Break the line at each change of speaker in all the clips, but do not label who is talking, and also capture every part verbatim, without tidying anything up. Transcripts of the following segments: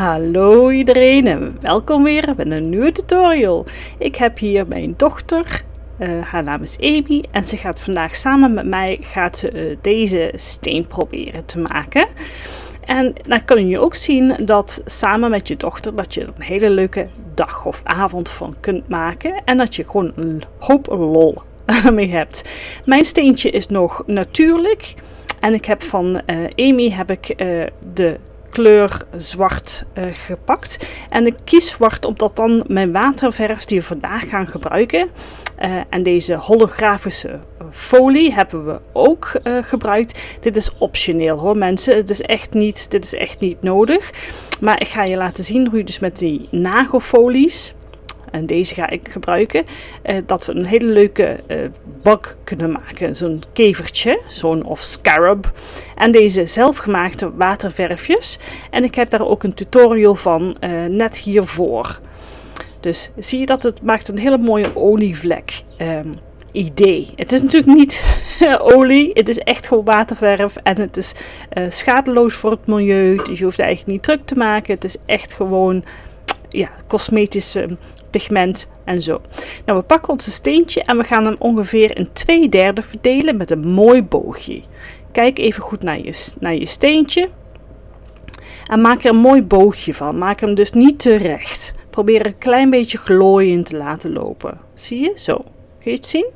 Hallo iedereen en welkom weer bij een nieuwe tutorial. Ik heb hier mijn dochter, uh, haar naam is Amy en ze gaat vandaag samen met mij gaat ze, uh, deze steen proberen te maken. En dan kun je ook zien dat samen met je dochter dat je er een hele leuke dag of avond van kunt maken en dat je gewoon een hoop lol mee hebt. Mijn steentje is nog natuurlijk en ik heb van uh, Amy heb ik uh, de kleur zwart uh, gepakt en ik kies zwart omdat dan mijn waterverf die we vandaag gaan gebruiken uh, en deze holografische folie hebben we ook uh, gebruikt. Dit is optioneel hoor mensen, het is echt niet, dit is echt niet nodig, maar ik ga je laten zien hoe je dus met die nagelfolies, en deze ga ik gebruiken, uh, dat we een hele leuke uh, bak kunnen maken. Zo'n kevertje, zo'n of scarab. En deze zelfgemaakte waterverfjes. En ik heb daar ook een tutorial van uh, net hiervoor. Dus zie je dat het maakt een hele mooie olievlek um, idee. Het is natuurlijk niet olie, het is echt gewoon waterverf. En het is uh, schadeloos voor het milieu. Dus je hoeft eigenlijk niet druk te maken. Het is echt gewoon ja, cosmetische pigment en zo. Nou, we pakken onze steentje en we gaan hem ongeveer in twee derde verdelen met een mooi boogje. Kijk even goed naar je, naar je steentje en maak er een mooi boogje van. Maak hem dus niet te recht. Probeer een klein beetje glooiend te laten lopen. Zie je? Zo. Kun je het zien?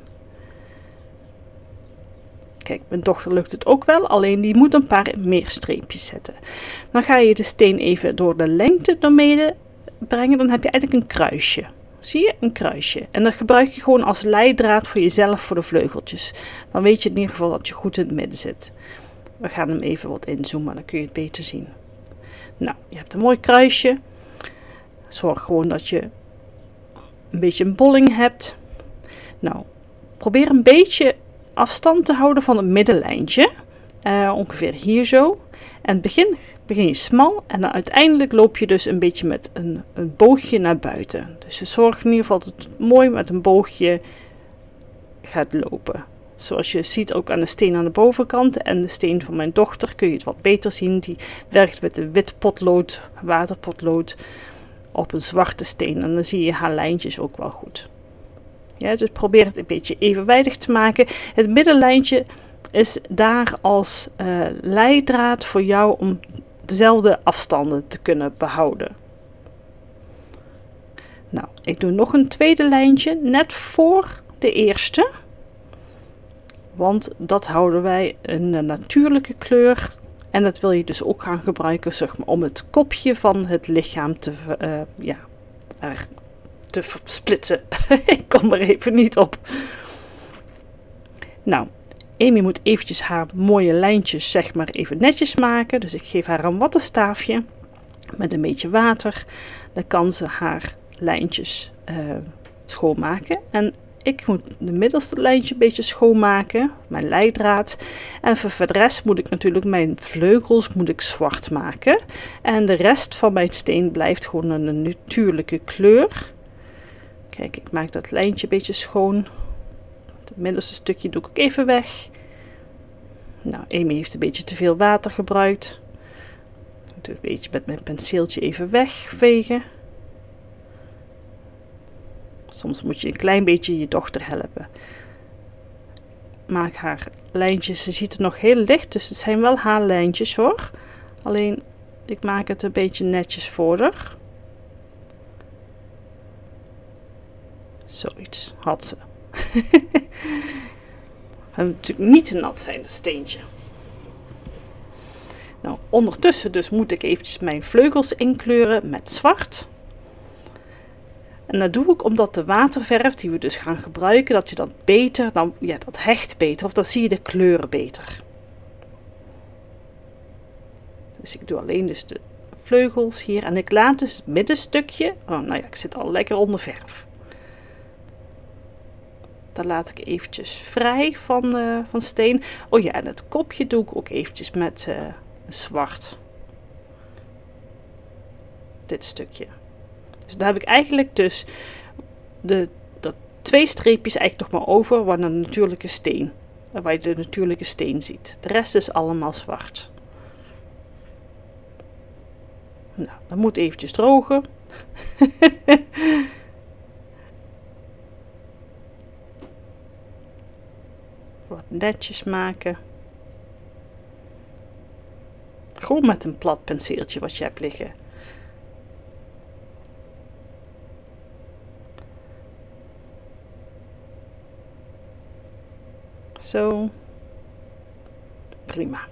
Kijk, mijn dochter lukt het ook wel, alleen die moet een paar meer streepjes zetten. Dan ga je de steen even door de lengte naar beneden brengen, dan heb je eigenlijk een kruisje. Zie je? Een kruisje. En dat gebruik je gewoon als leidraad voor jezelf voor de vleugeltjes. Dan weet je in ieder geval dat je goed in het midden zit. We gaan hem even wat inzoomen, dan kun je het beter zien. Nou, je hebt een mooi kruisje. Zorg gewoon dat je een beetje een bolling hebt. Nou, probeer een beetje afstand te houden van het middenlijntje. Uh, ongeveer hier zo. En begin begin je smal en dan uiteindelijk loop je dus een beetje met een, een boogje naar buiten. Dus je zorgt in ieder geval dat het mooi met een boogje gaat lopen. Zoals je ziet ook aan de steen aan de bovenkant en de steen van mijn dochter kun je het wat beter zien. Die werkt met een wit potlood, waterpotlood op een zwarte steen en dan zie je haar lijntjes ook wel goed. Ja, dus probeer het een beetje evenwijdig te maken. Het middenlijntje is daar als uh, leidraad voor jou om dezelfde afstanden te kunnen behouden. Nou, ik doe nog een tweede lijntje net voor de eerste. Want dat houden wij een natuurlijke kleur. En dat wil je dus ook gaan gebruiken zeg maar, om het kopje van het lichaam te, uh, ja, er, te versplitsen. Ik kom er even niet op. Nou. Amy moet eventjes haar mooie lijntjes zeg maar even netjes maken. Dus ik geef haar een wattenstaafje met een beetje water. Dan kan ze haar lijntjes uh, schoonmaken. En ik moet de middelste lijntje een beetje schoonmaken. Mijn leidraad. En voor de rest moet ik natuurlijk mijn vleugels moet ik zwart maken. En de rest van mijn steen blijft gewoon een natuurlijke kleur. Kijk, ik maak dat lijntje een beetje schoon. Het middelste stukje doe ik even weg. Nou, Amy heeft een beetje te veel water gebruikt. Ik doe een beetje met mijn penseeltje even wegvegen. Soms moet je een klein beetje je dochter helpen. Maak haar lijntjes. Ze ziet het nog heel licht, dus het zijn wel haar lijntjes hoor. Alleen, ik maak het een beetje netjes voor haar. Zoiets had ze. Het moet natuurlijk niet te nat zijn, het steentje. Nou, ondertussen dus moet ik eventjes mijn vleugels inkleuren met zwart. En dat doe ik omdat de waterverf die we dus gaan gebruiken, dat je dat beter, dan, ja, dat hecht beter, of dan zie je de kleuren beter. Dus ik doe alleen dus de vleugels hier en ik laat dus het middenstukje, oh nou ja, ik zit al lekker onder verf. Dan laat ik eventjes vrij van, uh, van steen. Oh ja, en het kopje doe ik ook eventjes met uh, zwart. Dit stukje. Dus dan heb ik eigenlijk dus de, dat twee streepjes eigenlijk nog maar over waar de natuurlijke steen, waar je de natuurlijke steen ziet. De rest is allemaal zwart. Nou, dat moet eventjes drogen. Wat netjes maken. Gewoon met een plat penseeltje wat je hebt liggen. Zo. Prima.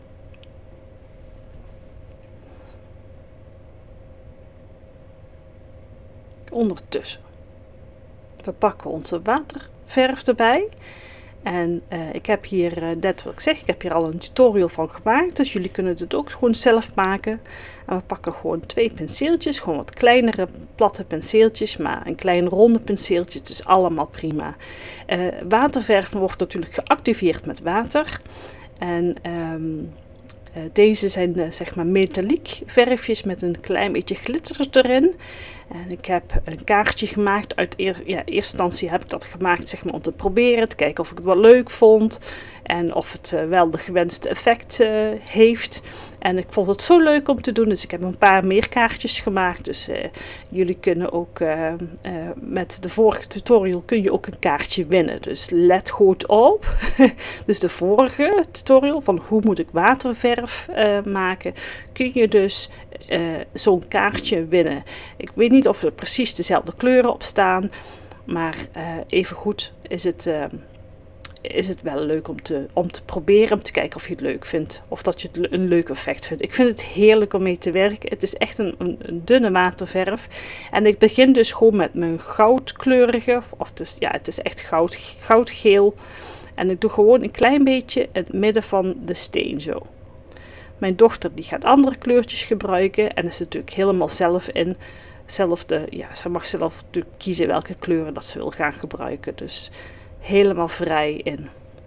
Ondertussen. We pakken onze waterverf erbij. En uh, ik heb hier, uh, net wat ik zeg, ik heb hier al een tutorial van gemaakt. Dus jullie kunnen het ook gewoon zelf maken. En we pakken gewoon twee penseeltjes. Gewoon wat kleinere, platte penseeltjes. Maar een klein ronde penseeltje. Het is allemaal prima. Uh, waterverf wordt natuurlijk geactiveerd met water. En um, uh, deze zijn uh, zeg maar metaliek verfjes met een klein beetje glitter erin. En ik heb een kaartje gemaakt. Uit eer, ja, eerste instantie heb ik dat gemaakt zeg maar, om te proberen. Te kijken of ik het wel leuk vond. En of het uh, wel de gewenste effect uh, heeft. En ik vond het zo leuk om te doen. Dus ik heb een paar meer kaartjes gemaakt. Dus uh, jullie kunnen ook uh, uh, met de vorige tutorial kun je ook een kaartje winnen. Dus let goed op. Dus de vorige tutorial van hoe moet ik waterverf uh, maken. Kun je dus uh, zo'n kaartje winnen. Ik weet niet of er precies dezelfde kleuren op staan. Maar uh, even goed is het... Uh, is het wel leuk om te, om te proberen, om te kijken of je het leuk vindt. Of dat je het een leuk effect vindt. Ik vind het heerlijk om mee te werken. Het is echt een, een, een dunne waterverf. En ik begin dus gewoon met mijn goudkleurige, of het is, ja, het is echt goud, goudgeel. En ik doe gewoon een klein beetje in het midden van de steen zo. Mijn dochter die gaat andere kleurtjes gebruiken. En is natuurlijk helemaal zelf in. Zelf de, ja, ze mag zelf kiezen welke kleuren dat ze wil gaan gebruiken. Dus... helemaal vrij in.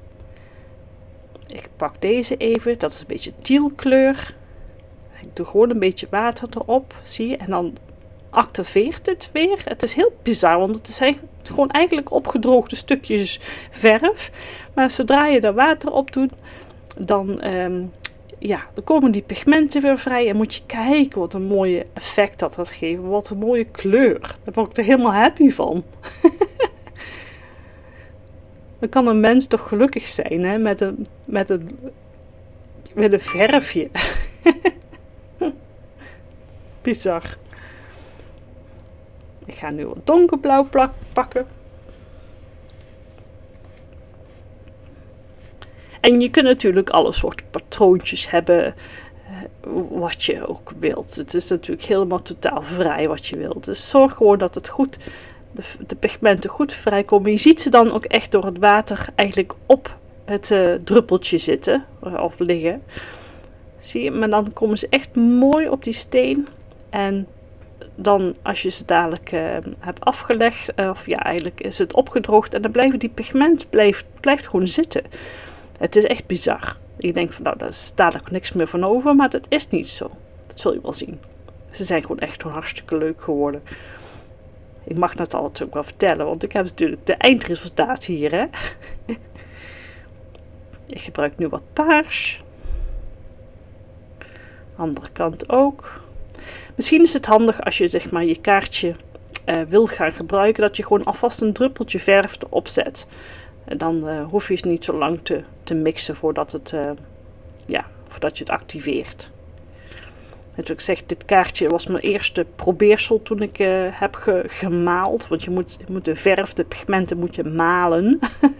Ik pak deze even, dat is een beetje tealkleur. Ik doe gewoon een beetje water erop, zie je, en dan activeert het weer. Het is heel bizar, want het zijn gewoon eigenlijk opgedroogde stukjes verf. Maar zodra je daar water op doet, dan, um, ja, dan komen die pigmenten weer vrij. En moet je kijken wat een mooie effect dat gaat geven. Wat een mooie kleur. Daar word ik er helemaal happy van. Dan kan een mens toch gelukkig zijn, hè? Met een, met een, met een verfje. Bizar. Ik ga nu wat donkerblauw pakken. En je kunt natuurlijk alle soorten patroontjes hebben, wat je ook wilt. Het is natuurlijk helemaal totaal vrij wat je wilt. Dus zorg gewoon dat het goed... De, de pigmenten goed vrijkomen. Je ziet ze dan ook echt door het water eigenlijk op het uh, druppeltje zitten of liggen. Zie je, maar dan komen ze echt mooi op die steen. En dan als je ze dadelijk uh, hebt afgelegd, uh, of ja, eigenlijk is het opgedroogd en dan blijven die pigment blijft, blijft gewoon zitten. Het is echt bizar. Je denkt van nou, daar is dadelijk niks meer van over, maar dat is niet zo. Dat zul je wel zien. Ze zijn gewoon echt gewoon hartstikke leuk geworden. Ik mag dat altijd ook wel vertellen, want ik heb natuurlijk de eindresultaat hier, hè. Ik gebruik nu wat paars. Andere kant ook. Misschien is het handig als je zeg maar je kaartje uh, wil gaan gebruiken, dat je gewoon alvast een druppeltje verf erop zet. En dan uh, hoef je het niet zo lang te, te mixen voordat, het, uh, ja, voordat je het activeert. Net zoals ik zeg, dit kaartje was mijn eerste probeersel toen ik uh, heb ge gemaald. Want je moet, je moet de verf, de pigmenten moet je malen.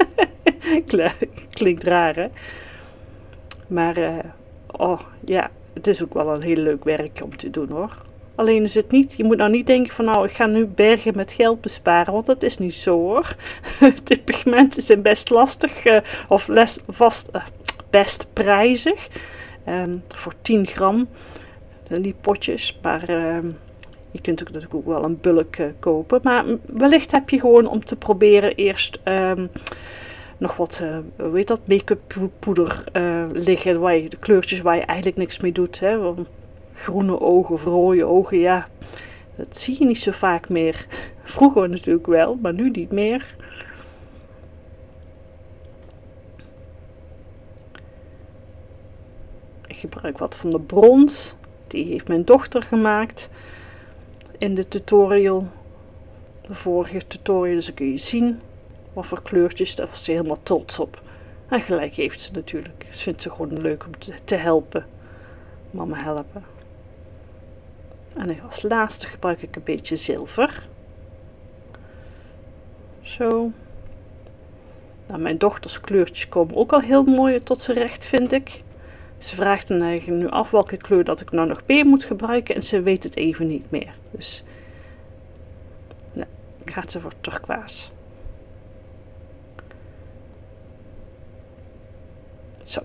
Klinkt raar, hè? Maar, uh, oh ja, het is ook wel een heel leuk werkje om te doen, hoor. Alleen is het niet, je moet nou niet denken van nou, ik ga nu bergen met geld besparen. Want dat is niet zo, hoor. De pigmenten zijn best lastig, uh, of les, vast, uh, best prijzig. Um, voor tien gram. Die potjes, maar uh, je kunt ook natuurlijk ook wel een bulk uh, kopen. Maar wellicht heb je gewoon om te proberen eerst um, nog wat, uh, hoe heet dat, make-up poeder uh, liggen. Waar je, de kleurtjes waar je eigenlijk niks mee doet. Hè? Groene ogen of rode ogen, ja. Dat zie je niet zo vaak meer. Vroeger natuurlijk wel, maar nu niet meer. Ik gebruik wat van de brons. die heeft mijn dochter gemaakt in de tutorial. De vorige tutorial, dus dan kun je zien wat voor kleurtjes, daar was ze helemaal trots op. En gelijk heeft ze natuurlijk. Ze vindt ze gewoon leuk om te, te helpen. Mama helpen. En als laatste gebruik ik een beetje zilver. Zo. Nou, mijn dochters kleurtjes komen ook al heel mooi tot z'n recht, vind ik. Ze vraagt dan eigenlijk nu af welke kleur dat ik nou nog meer moet gebruiken. En ze weet het even niet meer. Dus nou, gaat ze voor turquoise. Zo.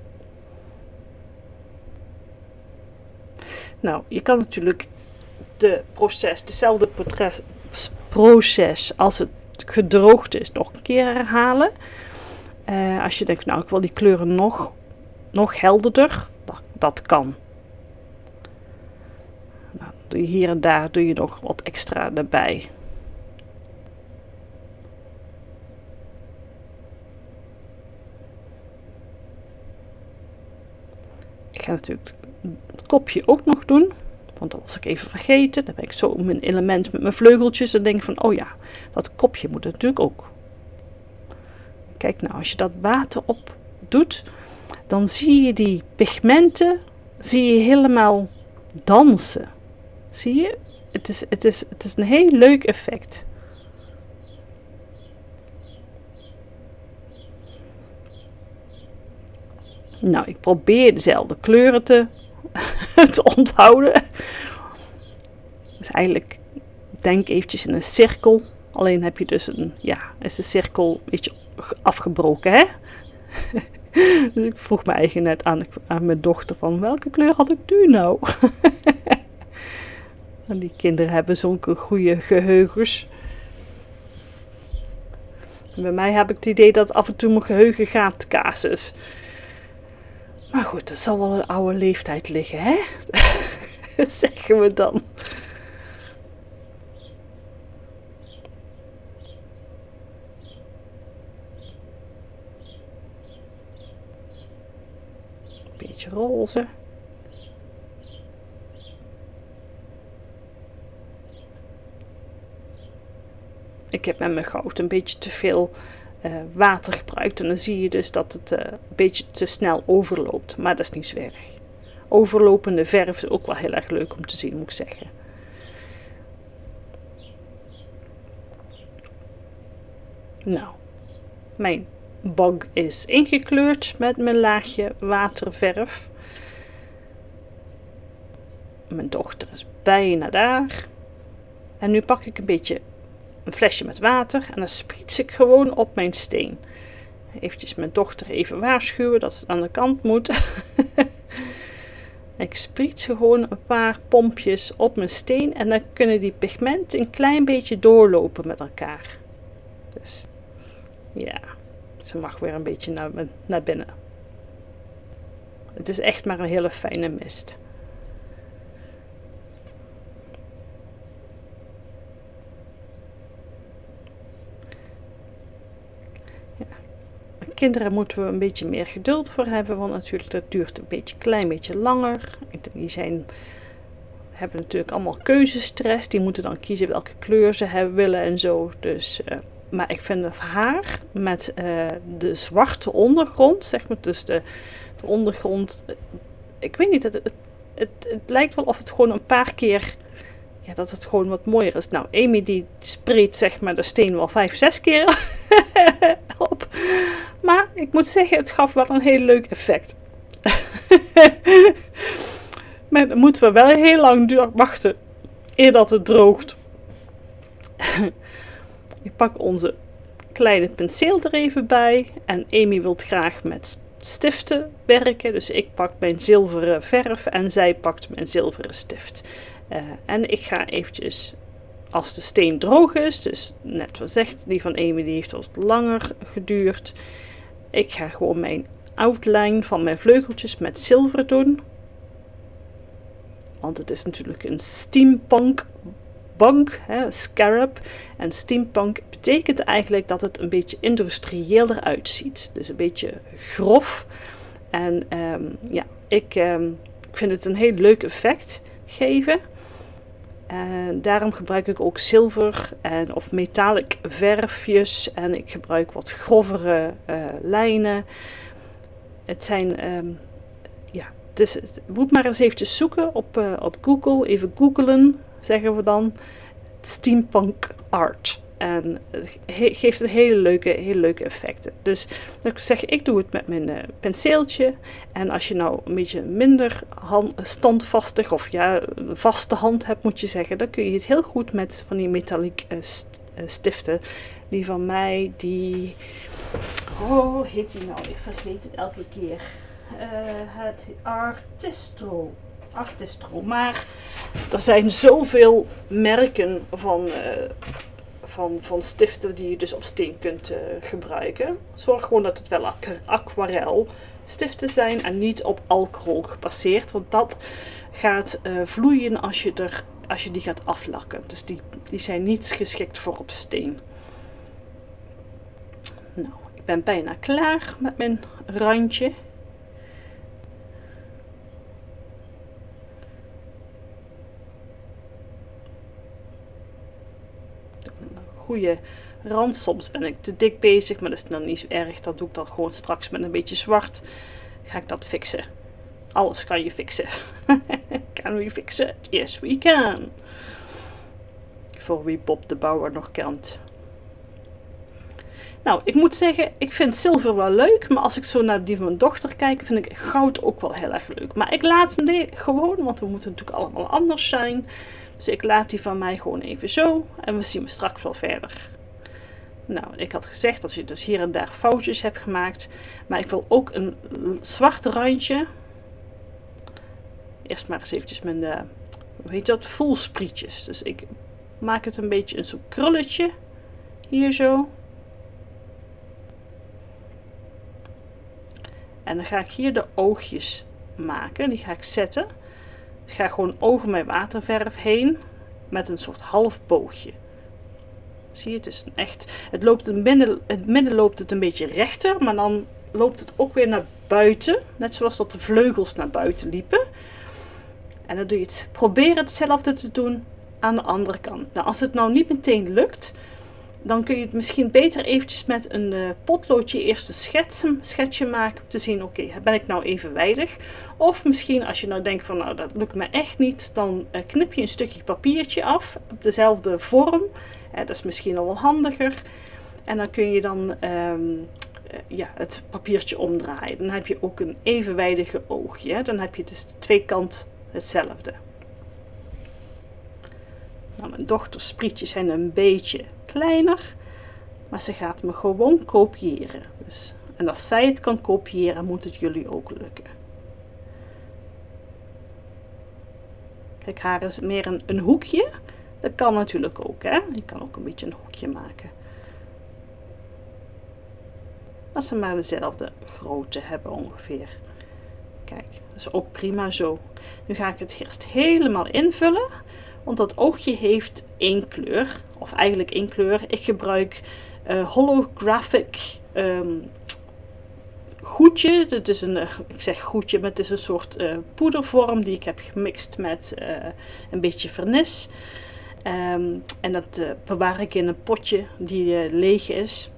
Nou, je kan natuurlijk de proces, dezelfde proces, proces als het gedroogd is nog een keer herhalen. Uh, als je denkt, nou ik wil die kleuren nog, nog helderder, dat, dat kan. Nou, doe je hier en daar doe je nog wat extra erbij. Ik ga natuurlijk het kopje ook nog doen. Want dat was ik even vergeten. Dan ben ik zo mijn element met mijn vleugeltjes. Dan denk ik van, oh ja, dat kopje moet natuurlijk ook. Kijk nou, als je dat water op doet, dan zie je die pigmenten, zie je helemaal dansen. Zie je? Het is, het is, het is een heel leuk effect. Nou, ik probeer dezelfde kleuren te, te onthouden. Dus eigenlijk, denk eventjes in een cirkel. Alleen heb je dus een, ja, is de cirkel een beetje afgebroken, hè? Dus ik vroeg me eigenlijk net aan, aan mijn dochter van, welke kleur had ik nu nou? En die kinderen hebben zulke goede geheugens. En bij mij heb ik het idee dat af en toe mijn geheugen gaat kaas. Maar goed, dat zal wel een oude leeftijd liggen, hè? Zeggen we dan. Beetje roze. Ik heb met mijn goud een beetje te veel uh, water gebruikt. En dan zie je dus dat het uh, een beetje te snel overloopt. Maar dat is niet zo erg. Overlopende verf is ook wel heel erg leuk om te zien, moet ik zeggen. Nou, mijn bag is ingekleurd met mijn laagje waterverf. Mijn dochter is bijna daar. En nu pak ik een beetje een flesje met water en dan spriets ik gewoon op mijn steen. Eventjes mijn dochter even waarschuwen dat ze aan de kant moet. Ik spriets gewoon een paar pompjes op mijn steen en dan kunnen die pigmenten een klein beetje doorlopen met elkaar. Dus ja, ze mag weer een beetje naar, naar binnen. Het is echt maar een hele fijne mist. Kinderen moeten we een beetje meer geduld voor hebben, want natuurlijk dat duurt een beetje, klein beetje langer. Die zijn, hebben natuurlijk allemaal keuzestress, die moeten dan kiezen welke kleur ze hebben, willen en zo. Dus, uh, maar ik vind haar met uh, de zwarte ondergrond, zeg maar, dus de, de ondergrond, ik weet niet, het, het, het, het lijkt wel of het gewoon een paar keer, ja, dat het gewoon wat mooier is. Nou, Amy die spreekt zeg maar de steen wel vijf, zes keer op. Maar ik moet zeggen, het gaf wel een heel leuk effect. Maar dan moeten we wel heel lang wachten eer dat het droogt. Ik pak onze kleine penseel er even bij. En Amy wil graag met stiften werken. Dus ik pak mijn zilveren verf en zij pakt mijn zilveren stift. Uh, en ik ga eventjes, als de steen droog is, dus net wat zegt, die van Amy die heeft wat langer geduurd. Ik ga gewoon mijn outline van mijn vleugeltjes met zilver doen. Want het is natuurlijk een steampunk bank, hè, scarab. En steampunk betekent eigenlijk dat het een beetje industrieel eruit ziet. Dus een beetje grof. En um, ja, ik, um, ik vind het een heel leuk effect geven. En daarom gebruik ik ook zilver en, of metallic verfjes. En ik gebruik wat grovere uh, lijnen. Het zijn, um, ja, dus je moet maar eens eventjes zoeken op, uh, op Google. Even googlen, zeggen we dan. Steampunk art. En het he geeft een hele leuke, hele leuke effecten. Dus ik zeg, ik doe het met mijn uh, penseeltje. En als je nou een beetje minder hand, standvastig of ja, vaste hand hebt, moet je zeggen, dan kun je het heel goed met van die metallic uh, st uh, stiften. Die van mij, die... Oh, hoe heet die nou? Ik vergeet het elke keer. Uh, het Artistro. Artistro. Maar er zijn zoveel merken van... Uh, Van, van stiften die je dus op steen kunt uh, gebruiken. Zorg gewoon dat het wel aquarel stiften zijn en niet op alcohol gebaseerd. Want dat gaat uh, vloeien als je, er, als je die gaat aflakken. Dus die, die zijn niet geschikt voor op steen. Nou, ik ben bijna klaar met mijn randje. Goede rand. Soms ben ik te dik bezig, maar dat is dan niet zo erg. Dat doe ik dan gewoon straks met een beetje zwart. Ga ik dat fixen. Alles kan je fixen. Can we fix it? Yes, we can. Voor wie Bob de Bouwer nog kent. Nou, ik moet zeggen, ik vind zilver wel leuk. Maar als ik zo naar die van mijn dochter kijk, vind ik goud ook wel heel erg leuk. Maar ik laat het gewoon, want we moeten natuurlijk allemaal anders zijn. Dus ik laat die van mij gewoon even zo. En we zien we straks wel verder. Nou, ik had gezegd dat je dus hier en daar foutjes hebt gemaakt. Maar ik wil ook een zwart randje. Eerst maar eens eventjes mijn, uh, hoe heet dat, voelsprietjes. Dus ik maak het een beetje een zo'n krulletje. Hier zo. En dan ga ik hier de oogjes maken. Die ga ik zetten. Ik ga gewoon over mijn waterverf heen met een soort half boogje. Zie je, het is een echt. Het loopt in het midden, in het midden loopt het een beetje rechter, maar dan loopt het ook weer naar buiten. Net zoals dat de vleugels naar buiten liepen. En dan doe je het. Probeer hetzelfde te doen aan de andere kant. Nou, als het nou niet meteen lukt, dan kun je het misschien beter eventjes met een uh, potloodje eerst een schetsen, schetsje maken. Om te zien, oké, okay, ben ik nou evenwijdig? Of misschien als je nou denkt van, nou dat lukt me echt niet. Dan uh, knip je een stukje papiertje af. Op dezelfde vorm. Uh, dat is misschien al wel handiger. En dan kun je dan um, uh, ja, het papiertje omdraaien. Dan heb je ook een evenwijdige oogje. Hè? Dan heb je dus de twee kanten hetzelfde. Nou, mijn dochters sprietjes zijn een beetje kleiner, maar ze gaat me gewoon kopiëren. Dus, en als zij het kan kopiëren, moet het jullie ook lukken. Kijk, haar is meer een, een hoekje. Dat kan natuurlijk ook, hè. Je kan ook een beetje een hoekje maken. Als ze maar dezelfde grootte hebben ongeveer. Kijk, dat is ook prima zo. Nu ga ik het eerst helemaal invullen. Want dat oogje heeft één kleur. Of eigenlijk één kleur. Ik gebruik uh, holographic um, goedje. Dit is een, ik zeg goedje, maar het is een soort uh, poedervorm die ik heb gemixt met uh, een beetje vernis. Um, en dat uh, bewaar ik in een potje die uh, leeg is.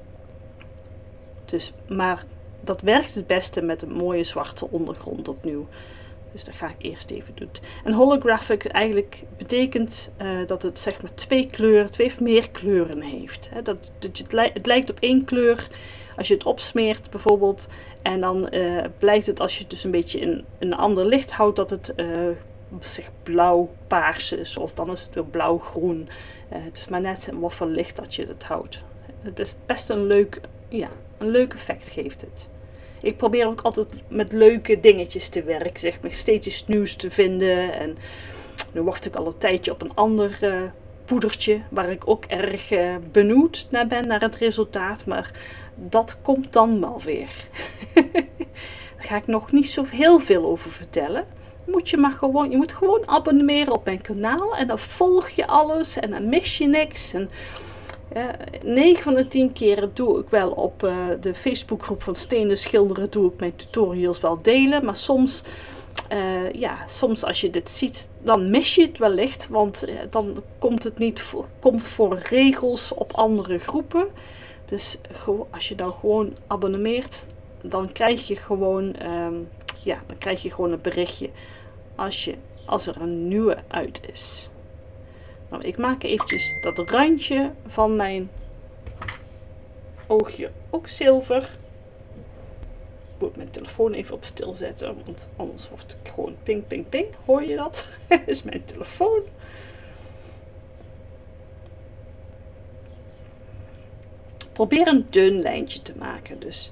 Dus, maar dat werkt het beste met een mooie zwarte ondergrond opnieuw. Dus dat ga ik eerst even doen. En holographic eigenlijk betekent uh, dat het zeg maar twee kleuren, twee of meer kleuren heeft. He, dat, dat het, li het lijkt op één kleur als je het opsmeert bijvoorbeeld. En dan uh, blijkt het als je het dus een beetje in een ander licht houdt dat het uh, zeg blauw-paars is. Of dan is het weer blauw-groen. Uh, het is maar net wat voor licht dat je het houdt. Het is best een leuk, ja, een leuk effect geeft het. Ik probeer ook altijd met leuke dingetjes te werken, zeg maar steeds iets nieuws te vinden. En nu wacht ik al een tijdje op een ander uh, poedertje, waar ik ook erg uh, benieuwd naar ben, naar het resultaat. Maar dat komt dan wel weer. Daar ga ik nog niet zo heel veel over vertellen. Moet je, maar gewoon, je moet gewoon abonneren op mijn kanaal en dan volg je alles en dan mis je niks. En Uh, negen van de tien keren doe ik wel op uh, de Facebookgroep van Stenen Schilderen doe ik mijn tutorials wel delen. Maar soms uh, ja, soms als je dit ziet, dan mis je het wellicht, want uh, dan komt het niet voor, komt voor regels op andere groepen. Dus als je dan gewoon abonneert, dan krijg je gewoon, um, ja, dan krijg je gewoon een berichtje als, je, als er een nieuwe uit is. Nou, ik maak eventjes dat randje van mijn oogje ook zilver. Ik moet mijn telefoon even op stil zetten, want anders wordt het gewoon ping, ping, ping. Hoor je dat? Dat is mijn telefoon. Probeer een dun lijntje te maken. Dus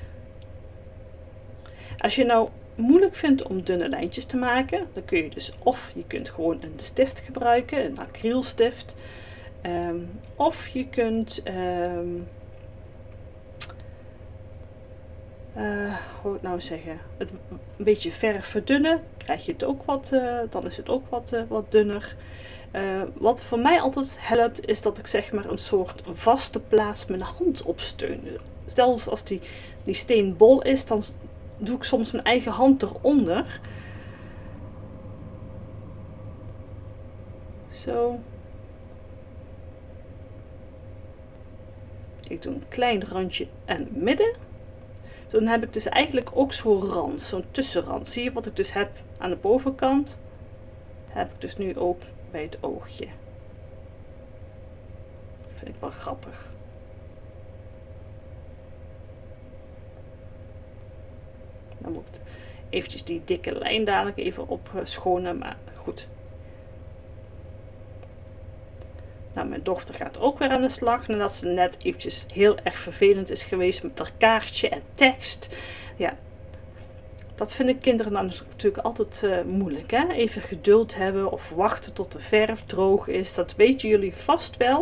als je nou moeilijk vindt om dunne lijntjes te maken, dan kun je dus of je kunt gewoon een stift gebruiken, een acrylstift, um, of je kunt um, uh, hoe ik nou zeggen, het een beetje verf verdunnen, krijg je het ook wat, uh, dan is het ook wat, uh, wat dunner. Uh, wat voor mij altijd helpt, is dat ik zeg maar een soort vaste plaats mijn hand opsteun. Stel als die, die steen bol is, dan doe ik soms mijn eigen hand eronder. Zo. Ik doe een klein randje aan het midden. Dan heb ik dus eigenlijk ook zo'n rand, zo'n tussenrand. Zie je wat ik dus heb aan de bovenkant? Heb ik dus nu ook bij het oogje. Vind ik wel grappig. Dan moet ik eventjes die dikke lijn dadelijk even opschonen, maar goed. Nou, mijn dochter gaat ook weer aan de slag, nadat ze net eventjes heel erg vervelend is geweest met haar kaartje en tekst. Ja, dat vinden kinderen dan natuurlijk altijd uh, moeilijk, hè? Even geduld hebben of wachten tot de verf droog is. Dat weten jullie vast wel.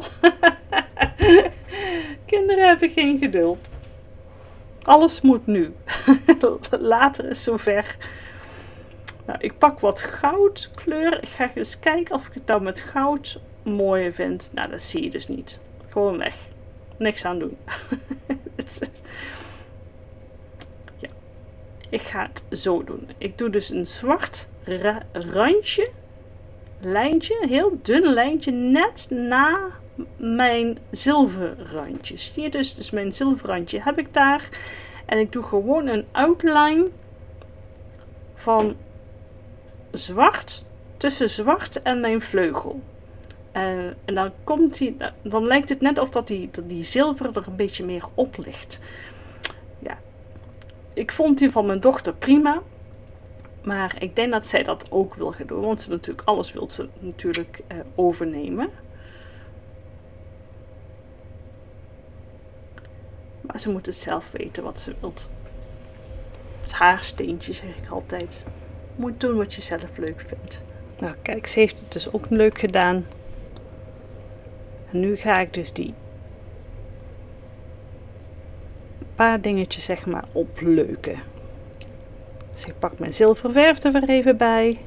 Kinderen hebben geen geduld. Alles moet nu. Later is zover. Nou, ik pak wat goudkleur. Ik ga eens kijken of ik het nou met goud mooier vind. Nou, dat zie je dus niet. Gewoon weg. Niks aan doen. Ja. Ik ga het zo doen. Ik doe dus een zwart ra randje. Lijntje. Een heel dun lijntje. Net na mijn zilverrandje. Zie je dus? Dus mijn zilverrandje heb ik daar. En ik doe gewoon een outline van zwart. Tussen zwart en mijn vleugel. Uh, en dan komt die, dan lijkt het net of dat die, dat die zilver er een beetje meer op ligt. Ja, ik vond die van mijn dochter prima, maar ik denk dat zij dat ook wil gaan doen, want ze natuurlijk alles wil ze natuurlijk uh, overnemen. Maar ze moet het zelf weten wat ze wilt. Het is haar steentje, zeg ik altijd. Je moet doen wat je zelf leuk vindt. Nou kijk, ze heeft het dus ook leuk gedaan. En nu ga ik dus die paar dingetjes zeg maar opleuken. Dus ik pak mijn zilververf er weer even bij.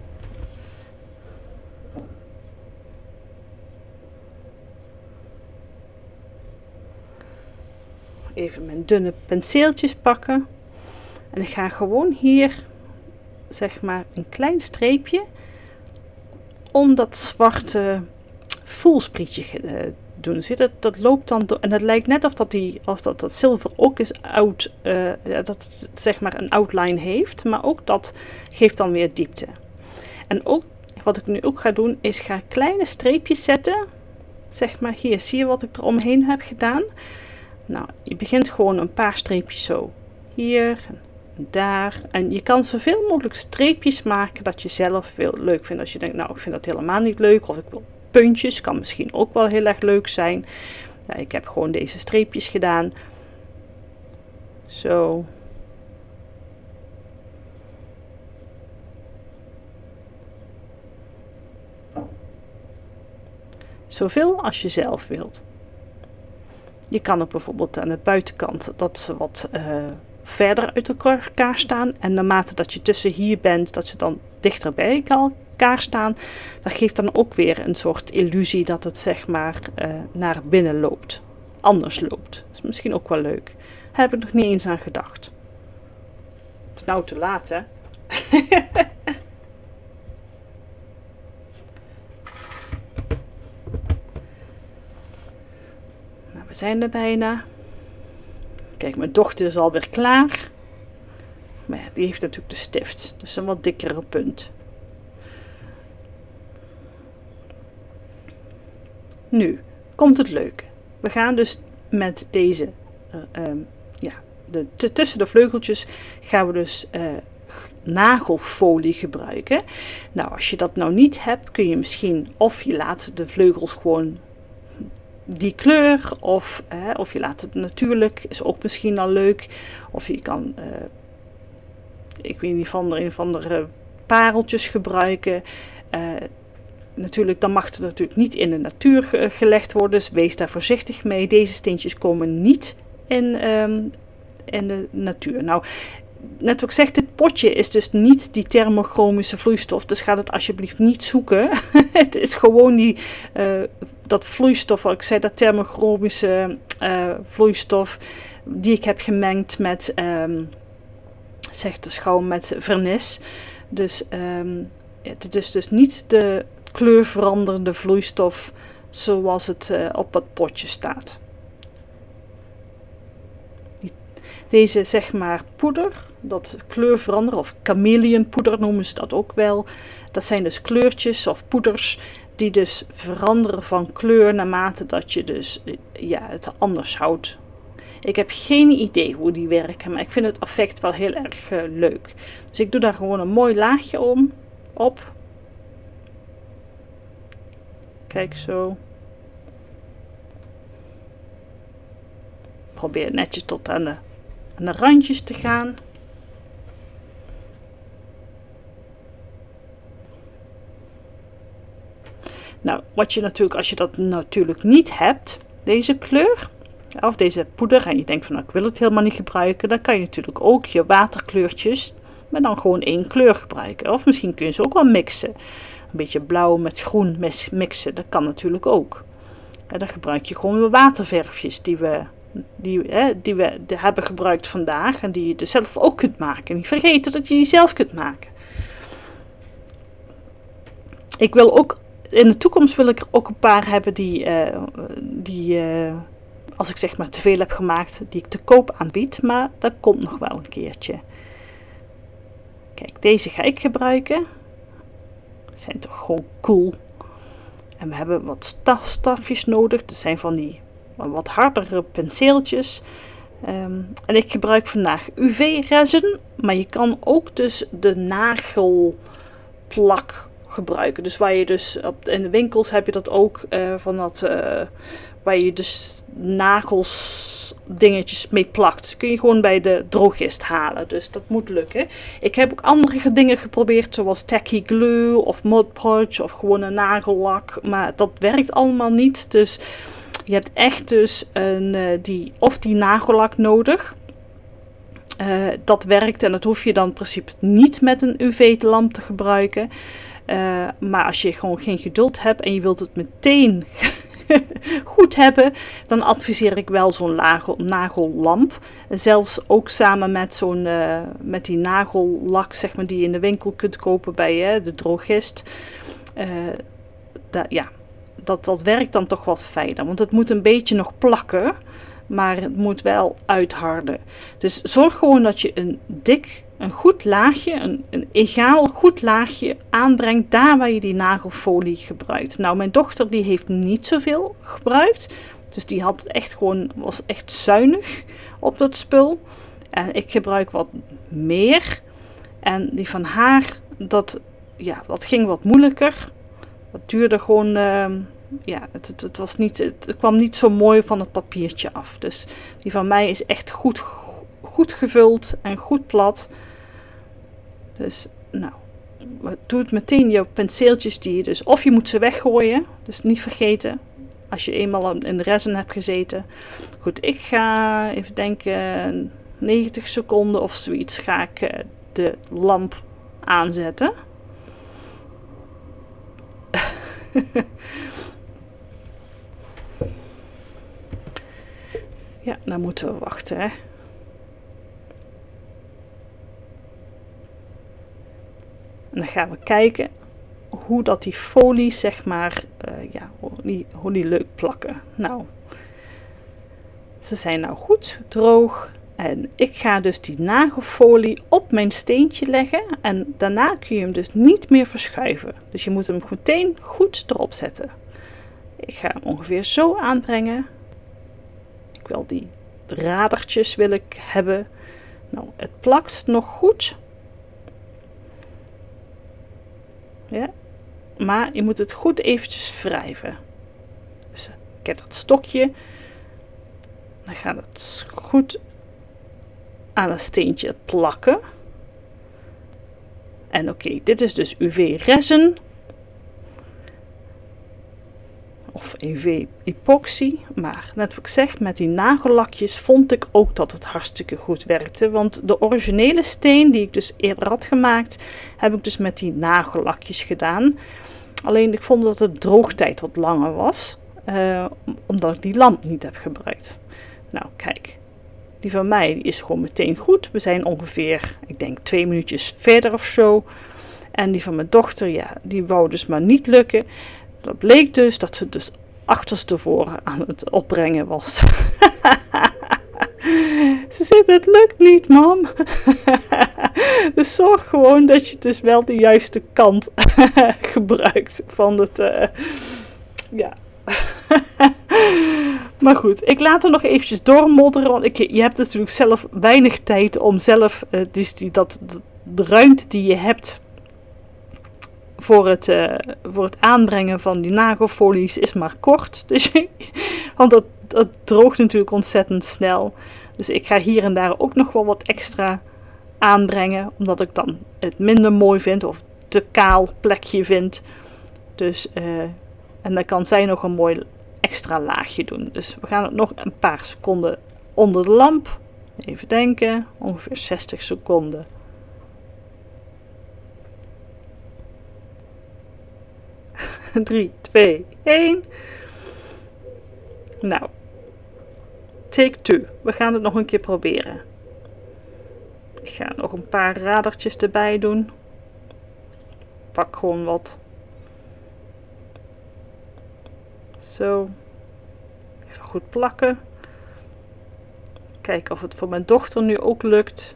Even mijn dunne penseeltjes pakken. En ik ga gewoon hier zeg maar een klein streepje om dat zwarte voelsprietje uh, doen. Zie je, dat, dat loopt dan door. En het lijkt net of dat, die, of dat, dat zilver ook is out, uh, dat het zeg maar een outline heeft. Maar ook dat geeft dan weer diepte. En ook wat ik nu ook ga doen is ga kleine streepjes zetten. Zeg maar hier, zie je wat ik er omheen heb gedaan? Nou, je begint gewoon een paar streepjes zo. Hier en daar. En je kan zoveel mogelijk streepjes maken dat je zelf veel leuk vindt. Als je denkt, nou ik vind dat helemaal niet leuk. Of ik wil puntjes, kan misschien ook wel heel erg leuk zijn. Nou, ik heb gewoon deze streepjes gedaan. Zo. Zoveel als je zelf wilt. Je kan ook bijvoorbeeld aan de buitenkant dat ze wat uh, verder uit elkaar staan. En naarmate dat je tussen hier bent, dat ze dan dichter bij elkaar staan. Dat geeft dan ook weer een soort illusie dat het zeg maar uh, naar binnen loopt. Anders loopt. Dat is misschien ook wel leuk. Daar heb ik nog niet eens aan gedacht. Het is nou te laat, hè? Nou, we zijn er bijna. Kijk, mijn dochter is alweer klaar. Maar ja, die heeft natuurlijk de stift. Dus een wat dikkere punt. Nu komt het leuke. We gaan dus met deze, uh, um, ja, de, te, tussen de vleugeltjes gaan we dus uh, nagelfolie gebruiken. Nou, als je dat nou niet hebt, kun je misschien of je laat de vleugels gewoon die kleur, of, uh, of je laat het natuurlijk, is ook misschien al leuk. Of je kan, uh, ik weet niet, van een of andere pareltjes gebruiken. Uh, Natuurlijk, dan mag het natuurlijk niet in de natuur ge gelegd worden, dus wees daar voorzichtig mee. Deze steentjes komen niet in, um, in de natuur. Nou, net wat ik zeg, dit potje is dus niet die thermochromische vloeistof, dus ga het alsjeblieft niet zoeken. Het is gewoon die, uh, dat vloeistof, wat ik zei, dat thermochromische uh, vloeistof, die ik heb gemengd met, um, zeg dus gewoon met vernis. Dus um, het is dus niet de kleurveranderende vloeistof zoals het uh, op het potje staat. Deze zeg maar poeder, dat kleurveranderen, of chameleonpoeder noemen ze dat ook wel. Dat zijn dus kleurtjes of poeders die dus veranderen van kleur naarmate dat je dus uh, ja, het anders houdt. Ik heb geen idee hoe die werken, maar ik vind het effect wel heel erg uh, leuk. Dus ik doe daar gewoon een mooi laagje om, op. Kijk zo. Probeer netjes tot aan de, aan de randjes te gaan. Nou, wat je natuurlijk, als je dat natuurlijk niet hebt, deze kleur, of deze poeder, en je denkt van nou, ik wil het helemaal niet gebruiken, dan kan je natuurlijk ook je waterkleurtjes, maar dan gewoon één kleur gebruiken. Of misschien kun je ze ook wel mixen. Een beetje blauw met groen mixen, dat kan natuurlijk ook. En dan gebruik je gewoon de waterverfjes die we, die, hè, die we die hebben gebruikt vandaag. En die je dus zelf ook kunt maken. Niet vergeten dat je die zelf kunt maken. Ik wil ook, in de toekomst wil ik er ook een paar hebben die, uh, die uh, als ik zeg maar te veel heb gemaakt, die ik te koop aanbied. Maar dat komt nog wel een keertje. Kijk, deze ga ik gebruiken. Zijn toch gewoon cool. En we hebben wat staf, stafjes nodig. Dat zijn van die wat hardere penseeltjes. Um, en ik gebruik vandaag U V-resin. Maar je kan ook dus de nagelplak gebruiken. Dus waar je dus op, in de winkels heb je dat ook uh, van dat uh, waar je dus nagels dingetjes mee plakt. Dus kun je gewoon bij de drogist halen. Dus dat moet lukken. Ik heb ook andere dingen geprobeerd, zoals tacky glue of Mod Podge of gewoon een nagellak. Maar dat werkt allemaal niet. Dus je hebt echt dus een, uh, die, of die nagellak nodig. Uh, dat werkt en dat hoef je dan in principe niet met een U V-lamp te gebruiken. Uh, maar als je gewoon geen geduld hebt en je wilt het meteen goed hebben, dan adviseer ik wel zo'n nagel, nagellamp. Zelfs ook samen met zo'n uh, met die nagellak, zeg maar, die je in de winkel kunt kopen bij uh, de drogist. Uh, da, ja, dat, dat werkt dan toch wat fijner, want het moet een beetje nog plakken, maar het moet wel uitharden. Dus zorg gewoon dat je een dik, een goed laagje, een, een egaal goed laagje aanbrengt daar waar je die nagelfolie gebruikt. Nou, mijn dochter die heeft niet zoveel gebruikt, dus die had echt gewoon, was echt zuinig op dat spul. En ik gebruik wat meer. En die van haar, dat, ja, dat ging wat moeilijker. Dat duurde gewoon, uh, ja, het, het, het, was niet, het, het kwam niet zo mooi van het papiertje af. Dus die van mij is echt goed, goed gevuld en goed plat. Dus, nou, doe het meteen je penseeltjes die je dus, of je moet ze weggooien, dus niet vergeten, als je eenmaal in de resin hebt gezeten. Goed, ik ga even denken, negentig seconden of zoiets ga ik uh, de lamp aanzetten. Ja, dan moeten we wachten, hè. En dan gaan we kijken hoe dat die folie, zeg maar, uh, ja, hoe die, hoe die leuk plakken. Nou, ze zijn nou goed droog. En ik ga dus die nagelfolie op mijn steentje leggen. En daarna kun je hem dus niet meer verschuiven. Dus je moet hem meteen goed erop zetten. Ik ga hem ongeveer zo aanbrengen. Ik wil die radertjes wil ik hebben. Nou, het plakt nog goed. Ja. Maar je moet het goed eventjes wrijven. Dus ik heb dat stokje. Dan gaat het goed aan een steentje plakken. En oké, okay, dit is dus U V-resin. Of U V-epoxy. Maar net wat ik zeg, met die nagellakjes vond ik ook dat het hartstikke goed werkte. Want de originele steen die ik dus eerder had gemaakt, heb ik dus met die nagellakjes gedaan. Alleen ik vond dat de droogtijd wat langer was. Uh, omdat ik die lamp niet heb gebruikt. Nou, kijk. Die van mij die is gewoon meteen goed. We zijn ongeveer, ik denk, twee minuutjes verder of zo. En die van mijn dochter, ja, die wou dus maar niet lukken. Dat bleek dus dat ze dus achterstevoren aan het opbrengen was. Ze zegt, het lukt niet, mam. Dus zorg gewoon dat je dus wel de juiste kant gebruikt van het, uh, ja... Maar goed, ik laat er nog eventjes doormodderen, want ik, je hebt natuurlijk zelf weinig tijd om zelf, uh, dus die, dat, de, de ruimte die je hebt voor het, uh, voor het aanbrengen van die nagelfolies is maar kort. Dus, want dat, dat droogt natuurlijk ontzettend snel. Dus ik ga hier en daar ook nog wel wat extra aanbrengen, omdat ik dan het minder mooi vind of te kaal plekje vind. Dus, uh, en dan kan zij nog een mooi extra laagje doen. Dus we gaan het nog een paar seconden onder de lamp. Even denken, ongeveer zestig seconden. drie, twee, één. Nou, take two. We gaan het nog een keer proberen. Ik ga nog een paar radertjes erbij doen. Pak gewoon wat. Zo. Even goed plakken. Kijken of het voor mijn dochter nu ook lukt.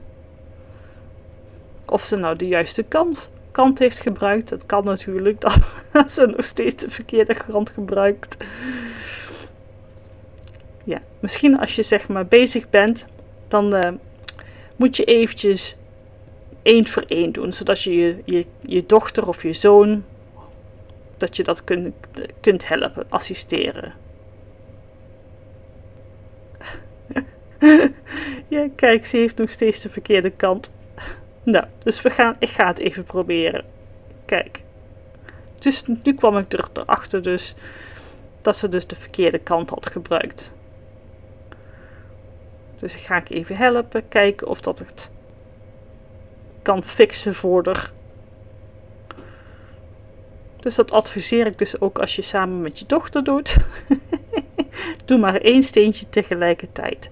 Of ze nou de juiste kant, kant heeft gebruikt. Dat kan natuurlijk dat ze nog steeds de verkeerde kant gebruikt. Ja, misschien als je zeg maar bezig bent, dan uh, moet je eventjes één voor één doen. Zodat je je, je je dochter of je zoon, dat je dat kun, kunt helpen, assisteren. Ja, kijk, ze heeft nog steeds de verkeerde kant. Nou, dus we gaan, ik ga het even proberen. Kijk. Dus nu kwam ik er, erachter dus dat ze dus de verkeerde kant had gebruikt. Dus ik ga ik even helpen, kijken of dat het kan fixen voor haar. Dus dat adviseer ik dus ook als je samen met je dochter doet. Doe maar één steentje tegelijkertijd.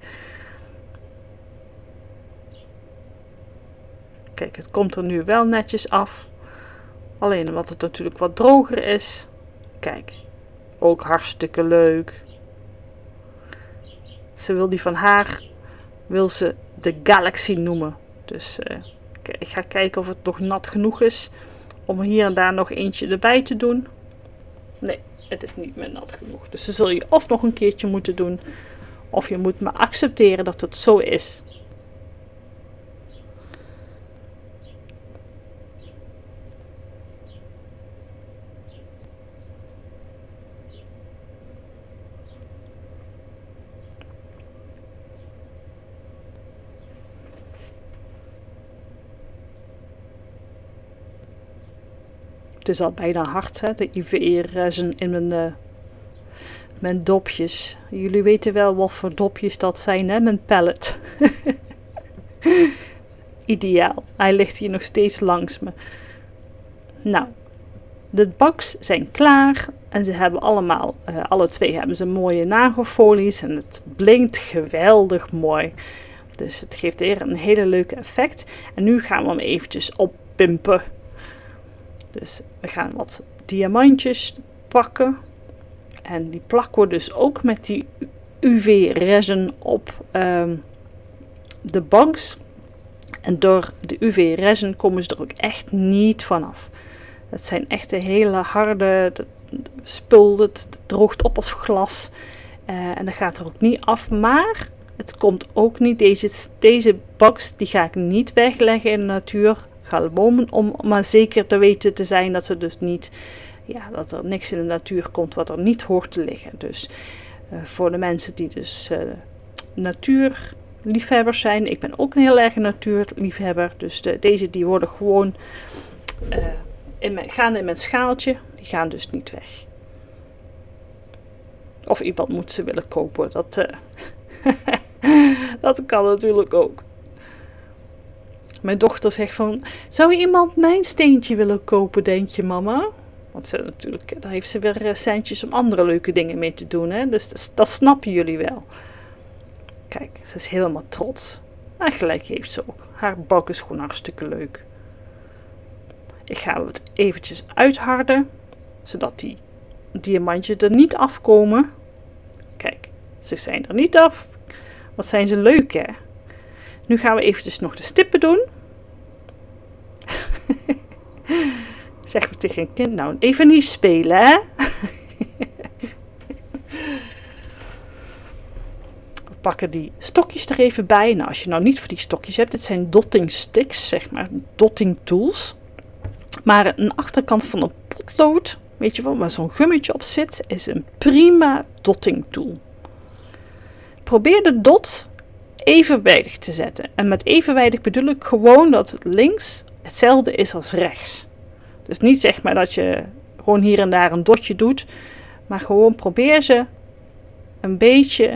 Kijk, het komt er nu wel netjes af. Alleen omdat het natuurlijk wat droger is. Kijk, ook hartstikke leuk. Ze wil die van haar, wil ze de Galaxy noemen. Dus uh, ik ga kijken of het nog nat genoeg is om hier en daar nog eentje erbij te doen. Nee, het is niet meer nat genoeg. Dus dan zul je of nog een keertje moeten doen, of je moet maar accepteren dat het zo is. Het is al bijna hard, hè, de I V-resin in mijn, uh, mijn dopjes. Jullie weten wel wat voor dopjes dat zijn, hè, mijn pallet. Ideaal. Hij ligt hier nog steeds langs me. Nou, de baks zijn klaar. En ze hebben allemaal, uh, alle twee hebben ze mooie nagelfolies. En het blinkt geweldig mooi. Dus het geeft weer een hele leuke effect. En nu gaan we hem eventjes oppimpen. Dus we gaan wat diamantjes pakken. En die plakken we dus ook met die U V-resin op um, de banks. En door de U V-resin komen ze er ook echt niet vanaf. Het zijn echt hele harde spul. Het droogt op als glas. Uh, en dat gaat er ook niet af. Maar het komt ook niet. Deze, deze banks die ga ik niet wegleggen in de natuur. Gewoon om maar zeker te weten te zijn dat ze dus niet... Ja, dat er niks in de natuur komt wat er niet hoort te liggen. Dus uh, voor de mensen die dus uh, natuurliefhebbers zijn. Ik ben ook een heel erg natuurliefhebber. Dus de, deze die worden gewoon uh, in mijn, gaan in mijn schaaltje. Die gaan dus niet weg. Of iemand moet ze willen kopen. Dat, uh, dat kan natuurlijk ook. Mijn dochter zegt van... Zou iemand mijn steentje willen kopen, denk je, mama? Want ze, natuurlijk, daar heeft ze weer centjes om andere leuke dingen mee te doen. Hè? Dus dat, dat snappen jullie wel. Kijk, ze is helemaal trots. En gelijk heeft ze ook. Haar bak is gewoon hartstikke leuk. Ik ga het eventjes uitharden. Zodat die diamantjes er niet afkomen. Kijk, ze zijn er niet af. Wat zijn ze leuk, hè? Nu gaan we eventjes nog de stippen doen. Zeg maar tegen een kind, nou even niet spelen, hè. We pakken die stokjes er even bij. Nou, als je nou niet voor die stokjes hebt, dit zijn dotting sticks, zeg maar, dotting tools. Maar een achterkant van een potlood, weet je wel, waar zo'n gummetje op zit, is een prima dotting tool. Probeer de dot evenwijdig te zetten. En met evenwijdig bedoel ik gewoon dat links hetzelfde is als rechts. Dus niet zeg maar dat je gewoon hier en daar een dotje doet. Maar gewoon probeer ze een beetje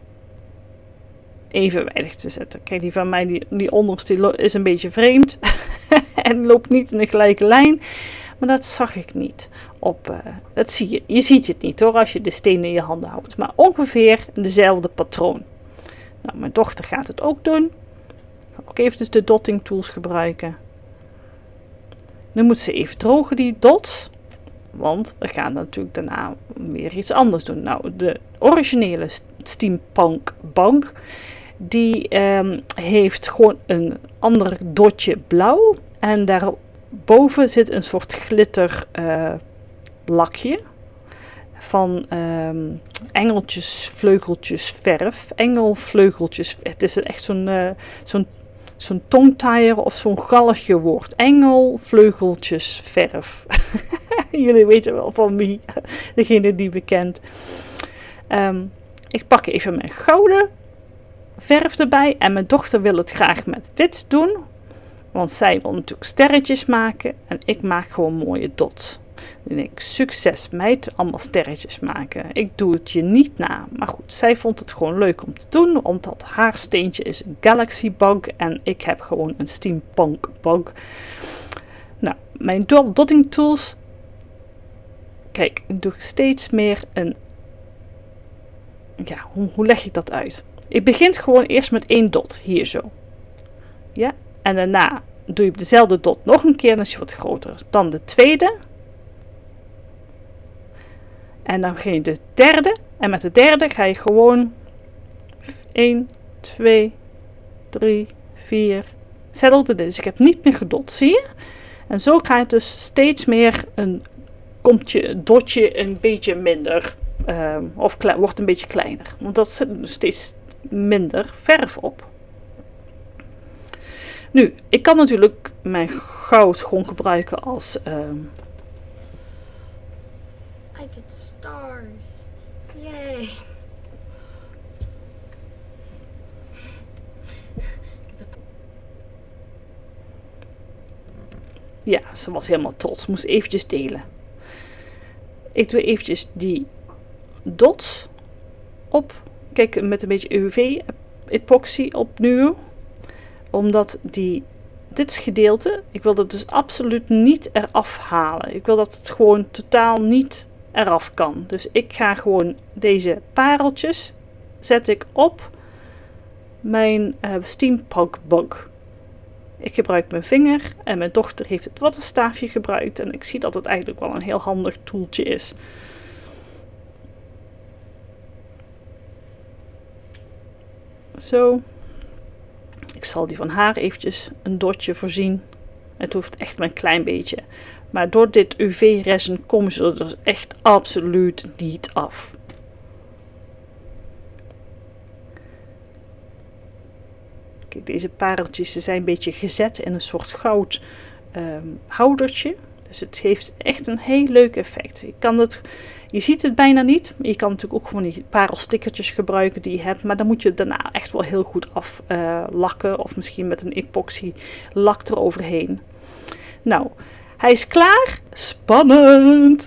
evenwijdig te zetten. Kijk, die van mij, die, die onderste is een beetje vreemd. En loopt niet in de gelijke lijn. Maar dat zag ik niet. Op, uh, dat zie je. Je ziet het niet hoor, als je de steen in je handen houdt. Maar ongeveer dezelfde patroon. Nou, mijn dochter gaat het ook doen. Ik ga ook even dus de dotting tools gebruiken. Nu moet ze even drogen, die dots. Want we gaan natuurlijk daarna weer iets anders doen. Nou, de originele steampunk bank. Die um, heeft gewoon een ander dotje blauw. En daarboven zit een soort glitter uh, lakje. Van um, engeltjes, vleugeltjes verf. Engelvleugeltjes. Het is echt zo'n uh, zo'n zo'n tongtaier of zo'n galgje woord. Engelvleugeltjes verf. Jullie weten wel van wie. Degene die bekend. Um, ik pak even mijn gouden verf erbij. En mijn dochter wil het graag met wit doen. Want zij wil natuurlijk sterretjes maken. En ik maak gewoon mooie dots. Dan denk ik, succes meid, allemaal sterretjes maken. Ik doe het je niet na. Maar goed, zij vond het gewoon leuk om te doen. Omdat haar steentje is een Galaxy bug. En ik heb gewoon een steampunk bug. Nou, mijn dotting tools. Kijk, ik doe steeds meer een... Ja, hoe, hoe leg ik dat uit? Ik begin gewoon eerst met één dot. Hier zo. Ja, en daarna doe je dezelfde dot nog een keer. Dan is je wat groter. Dan de tweede. En dan begin je de derde. En met de derde ga je gewoon één, twee, drie, vier. Hetzelfde. Dus ik heb niet meer gedot. Zie je? En zo ga je dus steeds meer een komt je dotje een beetje minder. Um, of klein, wordt een beetje kleiner. Want dat zit dus steeds minder verf op. Nu, ik kan natuurlijk mijn goud gewoon gebruiken als... Um,
I did stars. Yay.
Ja, ze was helemaal trots. Moest eventjes delen. Ik doe eventjes die dots op. Kijk, met een beetje U V-epoxy opnieuw. Omdat die, dit gedeelte, ik wil dat dus absoluut niet eraf halen. Ik wil dat het gewoon totaal niet eraf kan. Dus ik ga gewoon deze pareltjes zet ik op mijn uh, steampunk bug. Ik gebruik mijn vinger en mijn dochter heeft het wattenstaafje gebruikt. En ik zie dat het eigenlijk wel een heel handig toeltje is. Zo. Ik zal die van haar eventjes een dotje voorzien. Het hoeft echt maar een klein beetje. Maar door dit U V-resin komen ze er dus echt absoluut niet af. Kijk, deze pareltjes ze zijn een beetje gezet in een soort goud um, houdertje. Dus het heeft echt een heel leuk effect. Je, kan het, je ziet het bijna niet. Je kan natuurlijk ook gewoon die parelstickertjes gebruiken die je hebt. Maar dan moet je het daarna echt wel heel goed aflakken. Uh, of misschien met een epoxy lak eroverheen. Nou, hij is klaar. Spannend.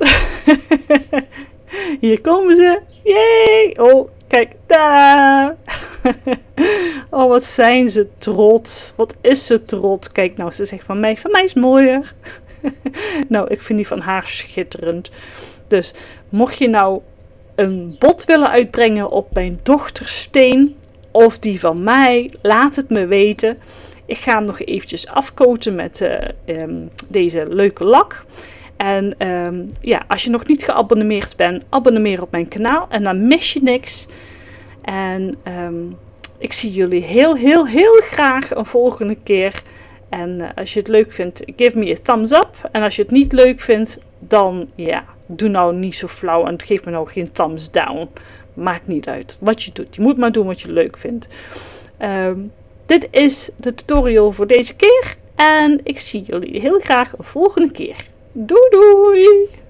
Hier komen ze. Yay! Oh, kijk daar. Oh, wat zijn ze trots. Wat is ze trots. Kijk nou, ze zegt van mij, van mij is mooier. Nou, ik vind die van haar schitterend. Dus, mocht je nou een bod willen uitbrengen op mijn dochtersteen, of die van mij, laat het me weten. Ik ga hem nog eventjes afcoaten met uh, um, deze leuke lak. En um, ja, als je nog niet geabonneerd bent, abonneer op mijn kanaal en dan mis je niks. En um, ik zie jullie heel, heel, heel graag een volgende keer. En uh, als je het leuk vindt, give me a thumbs up. En als je het niet leuk vindt, dan ja, doe nou niet zo flauw en geef me nou geen thumbs down. Maakt niet uit wat je doet. Je moet maar doen wat je leuk vindt. Um, dit is de tutorial voor deze keer. En ik zie jullie heel graag een volgende keer. Doei doei!